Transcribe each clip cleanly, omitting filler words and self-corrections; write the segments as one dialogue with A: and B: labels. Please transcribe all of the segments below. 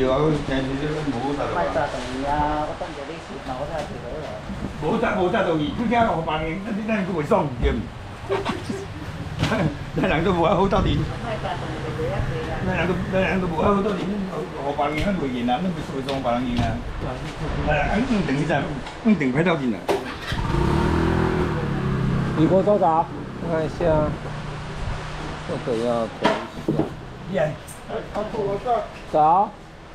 A: 啊，我平时这无好食
B: 卖
A: 啊。
B: 炸等于啊，我等着你吃，那我才吃好了。
A: 无炸就伊，拄则互别人，咱佫袂爽对毋？咱人都无法好到底。
B: 卖炸等于就袂遐济啦。
A: 咱人都无法好到底，互别人咱袂赢啊，咱袂爽别人赢啊。硬定起在，硬定快到进来。
C: 李国州长，看一下，这个要调一下。
A: 耶，
C: 早。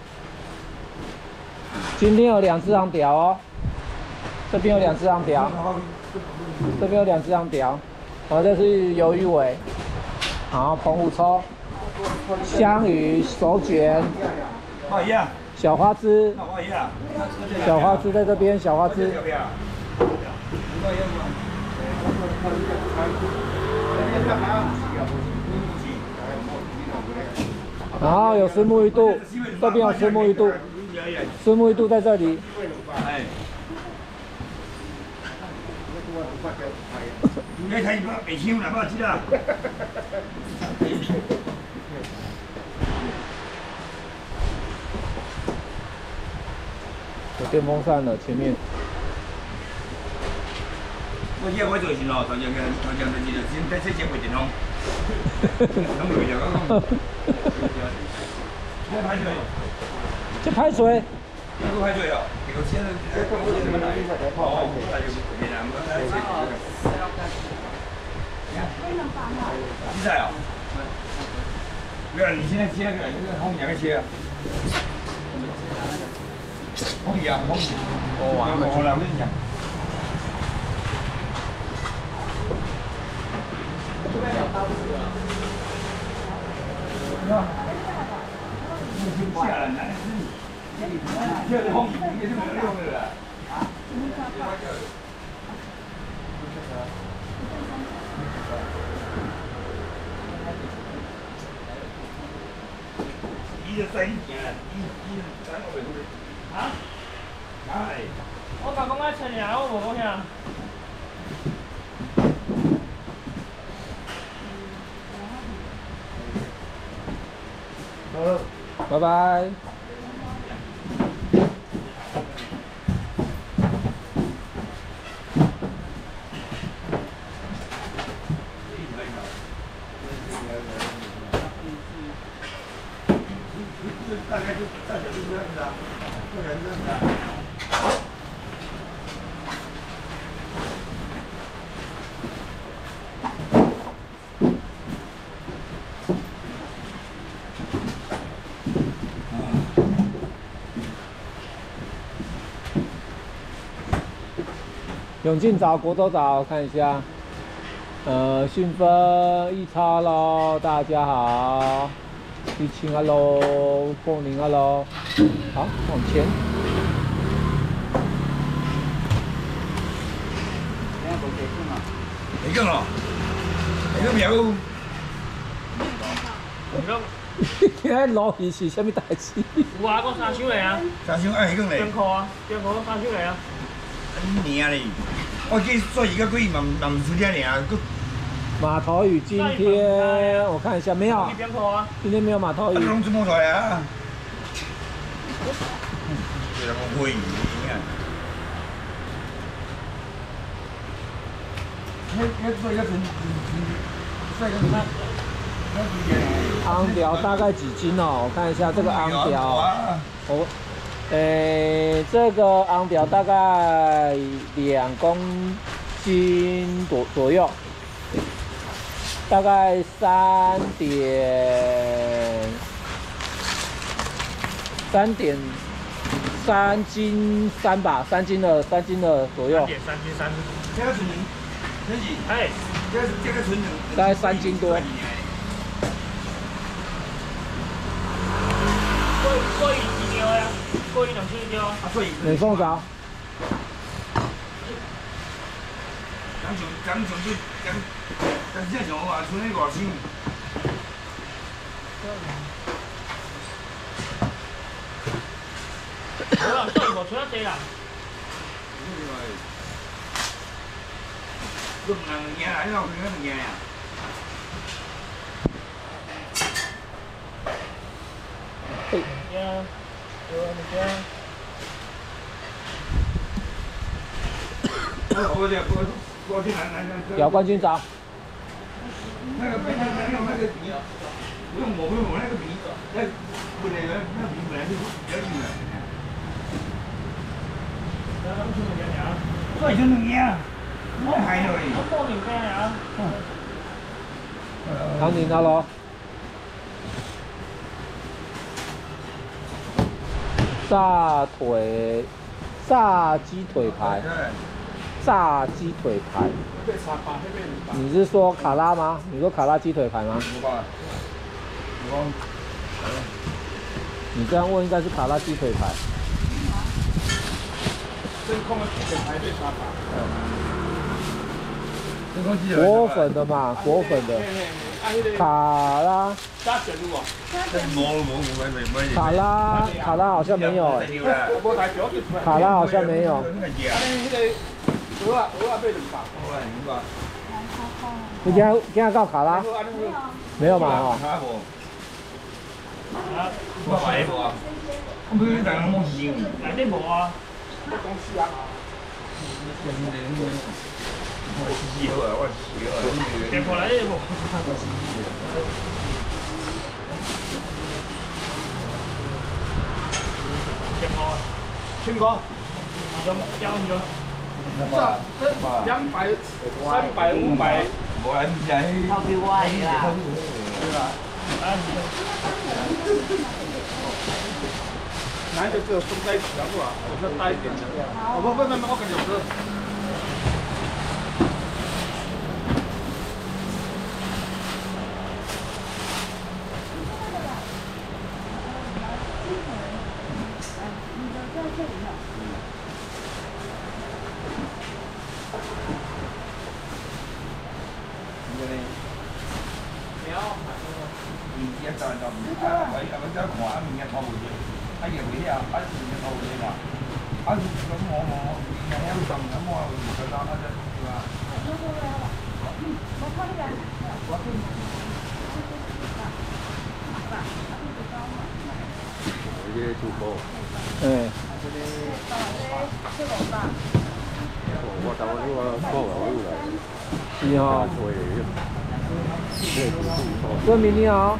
C: 今天有2只昂条哦，这边有2只昂条，这边有2只昂条，然后这是鱿鱼尾，然后澎湖抽，香鱼手卷，小花枝，小花枝在这边，小花枝。然后有石目鱼肚，这边有石目鱼肚，石目鱼肚在这里。
A: 你睇白香啦，我知啦。
C: 有电风扇了，前面。
A: 我以我做时咯，头前就是先在先袂电风。拢袂着讲。
C: 这排水。
A: 这个排水哦，这个现在哦，比赛啊？对啊，你现在切那个红米个切啊？红米啊，红米。我来，我跟你讲。下来，男是你，这个红米也是没有用的啦。伊就使你行啦，伊咱我袂好咧。啊？哎。我甲讲爱切尔，我无讲啥。
C: 好，拜拜。
A: 大概就大小就这样子啊，不然这样子啊。
C: 永靖早，国州早，看一下。讯分1超喽，大家好。玉清啊喽，凤玲啊喽，好，往前。
A: 会讲咯，会讲苗。
C: 今仔路鱼是啥物代志？
D: 有啊，我3箱嘞啊。
A: 3箱爱会讲嘞。
D: 两块啊，2块3箱嘞啊。
A: 你尔嘞，我计做伊个几嘛唔输点尔，佮。
C: 马头鱼今天我看一下没有，今天没有马头鱼。
A: 拢做冇出来啊？这个会鱼啊！
C: 昂条大概几斤哦？我看一下这个昂条，这个昂条大概2公斤左右。大概3.3斤3吧，3斤的左右。
D: 3.3斤3。
A: 这个纯，真是，
D: 哎，
A: 这个纯
C: 大概3斤多。
D: 过鱼几条呀？过鱼2斤一条。
C: 美凤爪。
A: 讲这像话，剩咧5箱。
D: 好啦，所以无剩啊济啦。
A: 你唔能赢啦，你老公唔赢呀？
D: 呀。
C: 姚冠军长，
E: 那个皮，不用抹那个皮，那不那个那皮本来就比较硬的。这就能样，我还有嘞。
D: 我报名干呀？
C: 唐宁的咯。炸鸡腿排，炸鸡腿排。你是说卡拉吗？你说卡拉鸡腿排吗？你这样问应该是卡拉鸡腿排。
E: 真空的鸡腿排最沙发。
C: 果粉的嘛，果粉的。卡拉。卡拉好像没有哎。卡拉好像没有。你今天到卡拉？没有嘛哦。
E: 我买无啊。我不是在那摸鱼。
D: 内底无啊。
E: 我洗好啊，我洗好啊。
D: 电话内底无。电话。
E: 青哥。
D: 有交有。
E: 200、300、500，无人知。
B: 偷俾我啦。
E: 男的只有松在一起啊，我这大一点的。不，我跟你说。
C: 嗯。你好。孙明你好。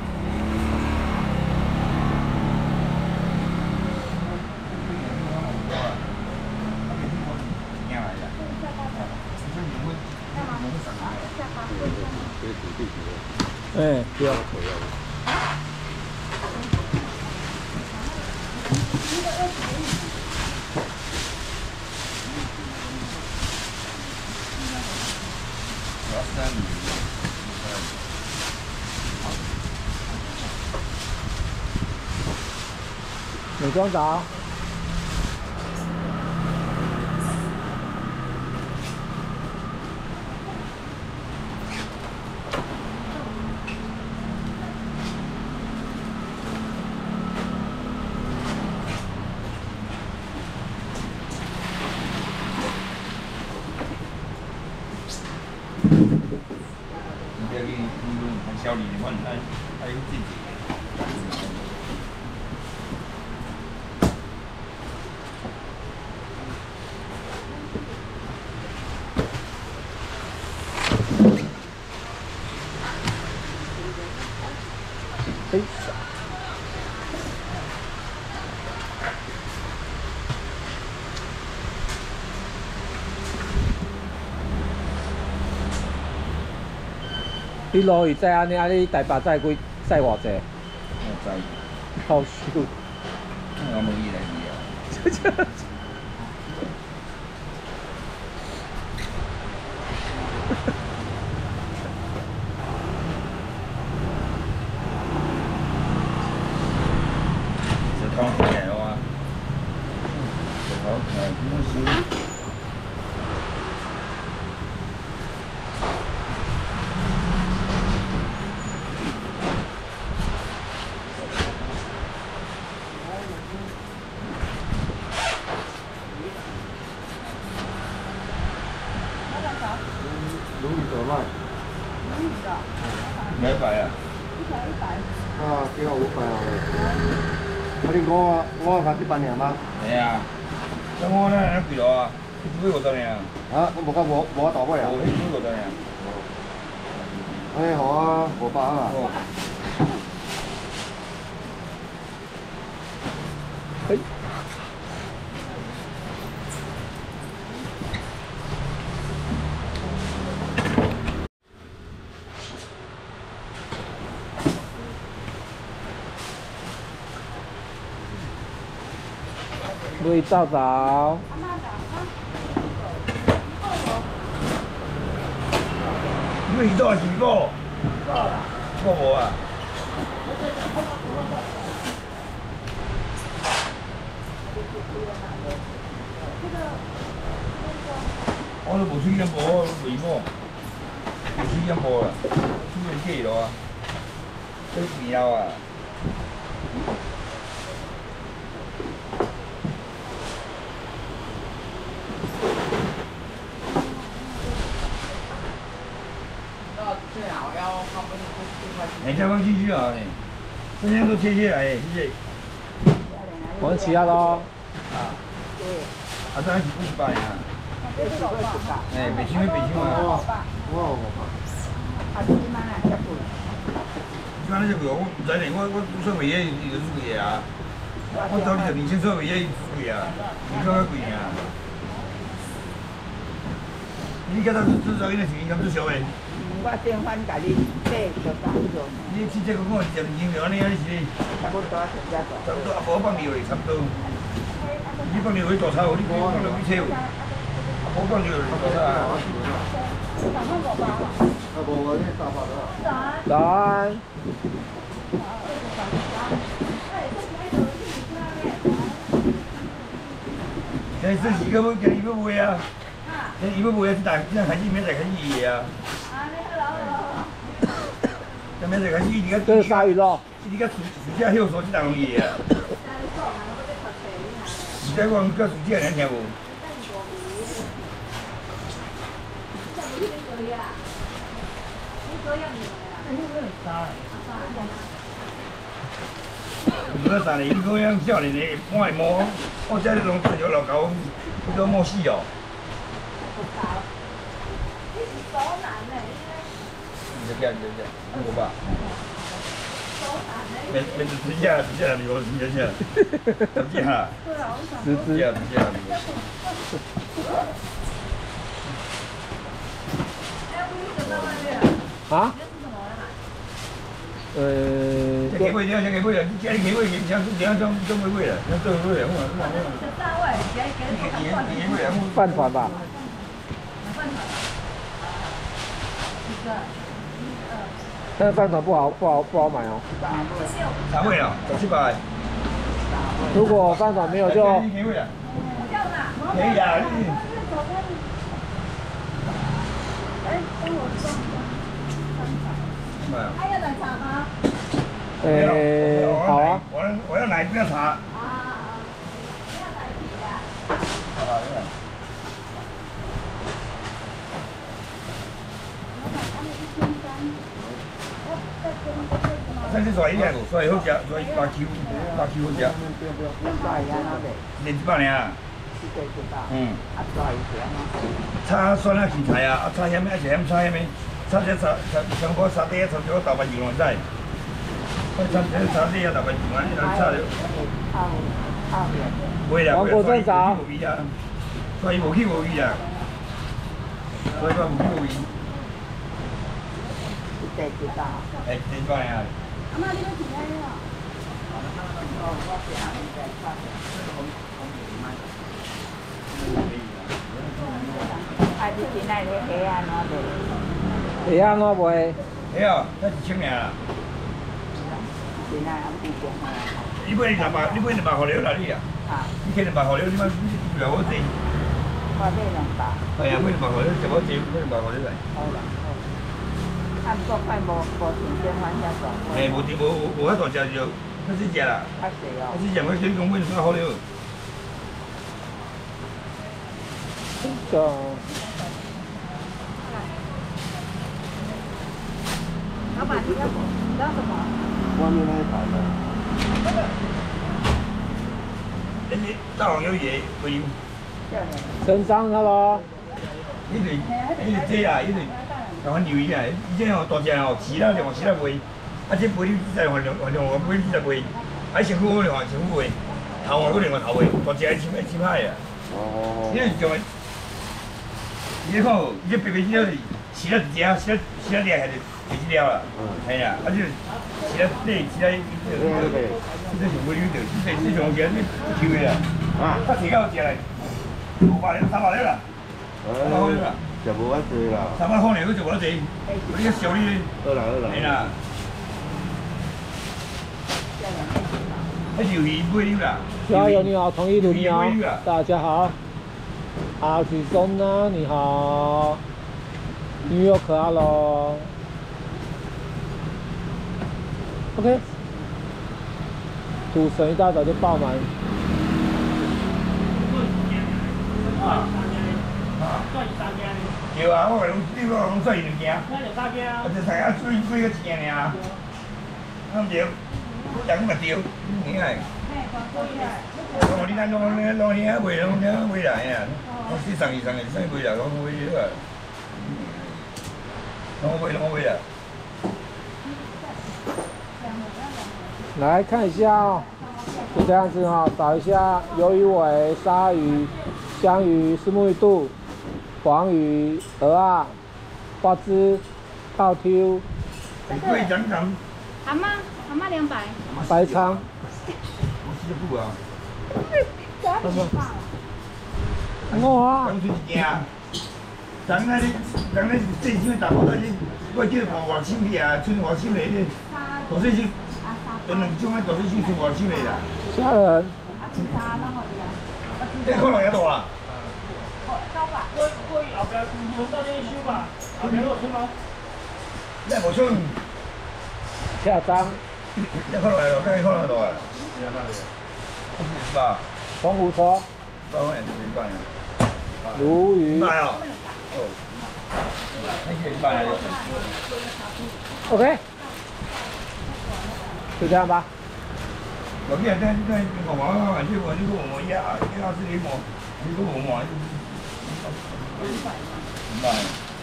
C: 哎，对。美妆早。
E: 小李的话，还有自己。
C: 哎。你落雨载安尼，你台北载几载偌济？
E: 我知。
C: 好笑。
E: 我无意来去啊。这汤起来哇！这汤不是。 200啊？
F: 啊，给我500好了。 你我才100年吗？
E: 系啊，咁我咧一贵咯啊，150年啊。
F: 啊，我冇到位啊。
E: 150年。
F: 哎，好啊，500啊。
C: 哎。瑞早早。
E: 你味道是无？我无啊。我都无水烟波，味无，无水烟波啦，水烟鸡咯啊，这味道啊。哎，再放进去啊！这些都切下来，谢谢。
C: 我们其他咯。
E: 啊。啊，当然是50呀。哎，北京啊。
F: 我
B: 啊，你妈啊，这贵。
E: 你看那只贵，我唔知呢，我做袂嘢，伊就做贵啊。我到你2000做袂嘢，伊贵啊，你讲较贵啊。你今仔做啥？伊那是应该做小的。
B: 我电饭甲你买就当做。
E: 你去这个我10斤了，你安尼是？
B: 差不多是这个。
E: 差不多，啊，无放料嘞，差不多。你放料去大炒，你放料去炒。我放料去大炒啊。
C: 早安。
E: 这是个今日要卖啊！这伊要卖啊，这开始明仔开始卖啊。这明仔开始你个。
C: 这是鲨鱼肉。
E: 你个暑假休所这档卖啊。你再讲个暑假2天无？唔得三年，你讲样少年的半摸，我这拢这条老狗，你都摸死哦。你这样，我吧。没直接你我直接，直接哈。直接。
C: 啊？
E: 这给贵了，这给贵了，你家里给贵，你像装贵贵了，像这贵了，
C: 饭团吧。但是饭团不好买哦。
E: 啥贵了？700。
C: 如果饭团没有就。
E: 给贵了。可以啊。
G: 还要奶茶吗？
C: 好啊。
E: 我要奶，不要茶。
G: 不要奶皮啊。
E: 上次甩一点，甩好食，甩8Q 好食。100呢？炒酸啊，芹菜啊，炒虾米啊，是虾米炒虾米，炒只香菇沙爹，炒只个豆瓣酱来使。我炒只沙爹啊，豆瓣酱啊，你来炒了。袂啦，
C: 王国正早。
E: 所以无去无味啊。所以讲无去无味。哎，100啊。
G: 阿妈，你要几个呀？
B: 啊，你今仔日虾安怎卖？
C: 虾安怎卖？
E: 虾啊，才1000尔。
B: 今仔还不贵啊。
E: 你买200互了啦你啊？
B: 啊。
E: 你开200互了，你买你袂好济。
B: 我买200。
E: 哎呀，买200互了，就好济，买200互了来。
B: 好啦。啊，不过快无新鲜番遐大。
E: 哎，无遐大只就，较少只啦。
B: 较细哦。
E: 较少只，我叫你讲买200互了。
C: 这。
G: 老板，你要什么？
F: 外面那一排的。
E: 是大王有嘢佢要，
C: 成伤了咯。
E: 呢條這啊，呢條同牛魚啊，以前哦大隻哦，饲啦兩飼啦賣，啊這賣你再換兩賣你再賣，啊成副兩成副賣，頭我嗰兩個頭賣，大隻一千塊啊。
F: 哦。
E: 呢個就係，呢個呢白白隻飼啦隻，飼啦隻係第幾條啦？係啊，啊這飼啦呢飼啦呢條賣呢條，呢條隻呢條嘅啊，啊自己有隻嚟，200 300啦。
F: 就無法做啦。
E: 300塊嚟，佢就無得做，你一少啲。
F: 好啦。
E: 係啦。一條魚杯啦。
C: 加油，你好，同意鲁你好，大家好。阿许松呢？你好。New York hello。OK。赌神一大早就爆满。
E: 對啊，我講呢個講細物件，
A: 那就大件啊
E: 我。就睇下水個錢爾，咁就人咪掉，你係。我啲單攞嘢回來啊！我先生意先回來，我回啊，我回來。
C: 来看一下哦，就这样子哈，找一下鱿鱼尾、鲨鱼、香鱼、虱目鱼肚、黄鱼、鹅啊、花枝、套 Q、
E: 可以整整。
G: 蛤蟆200。
C: 白鲳。
E: 我試咗鋪啊。
C: 我啊。
E: 整出一件，整那啲最少大包嗰啲，我叫5千幾啊，存5千嚟啲，多少錢？2種啊，多少錢存5千嚟啦？
C: 吓人。
E: 這可能有多啊？
A: 過後邊到啲燒吧，後邊落出嗎？
E: 你冇出？
C: 下章。
E: 這可能有多，這可能有多啊？吧？
C: 黄虎戳。
E: 300人明白啊？
C: 鲈鱼。
E: 明白啊？哦。明白了。
C: OK。就这样吧。
E: 有啲人咧，我話呢個我一是你冇，呢個我冇。明白。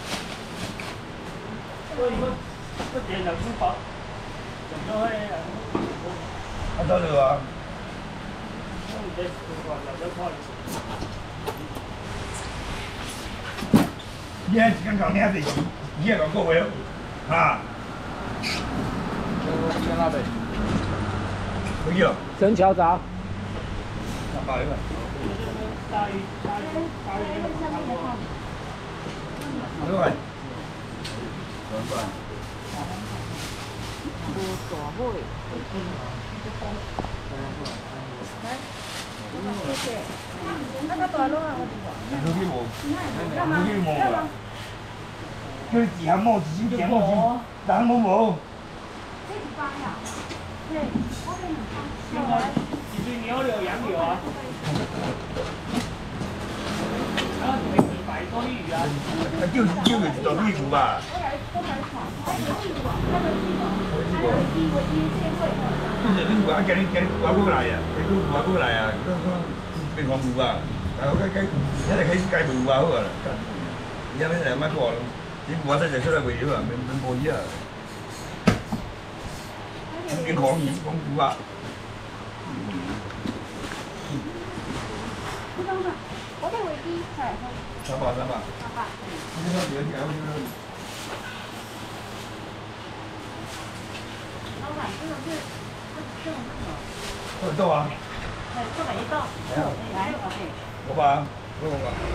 A: 個嘢就舒服，仲都可以啊。
E: 走咗啊？你係剛講你係誰？你係講過未？啊？
F: 在那邊。
E: 沒有。
C: 真巧找。
E: 300元。
A: 大魚。
E: 200。200。
G: 那個大佬啊，我
E: 你冇，你冇啊？佢字下摸字先字摸字，但冇冇。
A: 幾句牛柳、羊柳啊？然後你200多魚啊？
E: 叫佢做屁股吧。就是你話叫你掛過來啊，你都掛過來啊，變黃魚啊，但係我一直起雞魚啊好啊，而家咩200個，你話得就出嚟為咗啊，變過魚啊，變黃魚啊。
G: 我哋會啲係。
E: 300。呢個幾多錢？
G: 老闆，這種是
E: 多啊？
G: 這個一道。來，OK。
E: 500，500。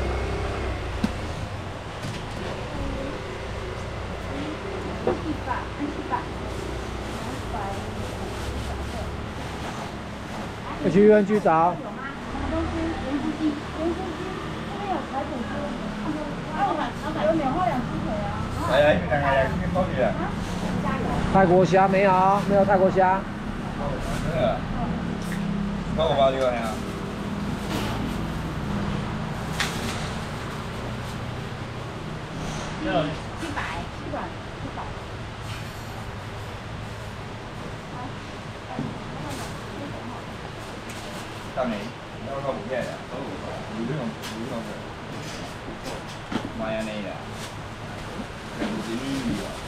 C: 我去园区找。
G: 有免费2只腿啊。
E: 係啊，呢邊係啊，呢邊多啲啊。
C: 泰國蝦沒有，沒有泰國蝦。
E: 真的。500呢個係啊。
G: 700。
E: 到你。 我靠唔起来啦，有这种买安尼啦，有钱有啊。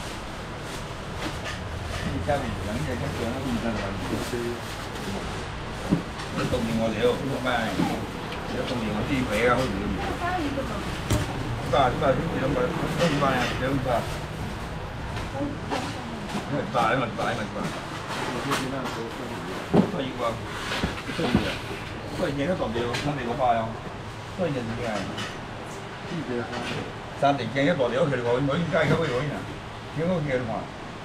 E: 你家里人家跟做那个那个，你冬天我了，买，你冬天我自己买啊，好唔好？你把你两个都买啊，两个。大嘛大。所以話，所以嘢都代表三地個花樣，所以人點解？三地鏡一代表佢哋講，我應該咁樣樣啊，點解佢哋話？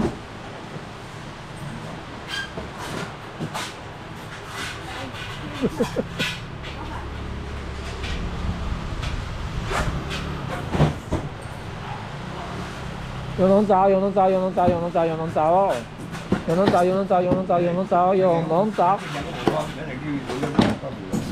C: 有人找，有人找，有人找，有人找，有人找哦！有人找，有人找，有人找，有人找，有人找。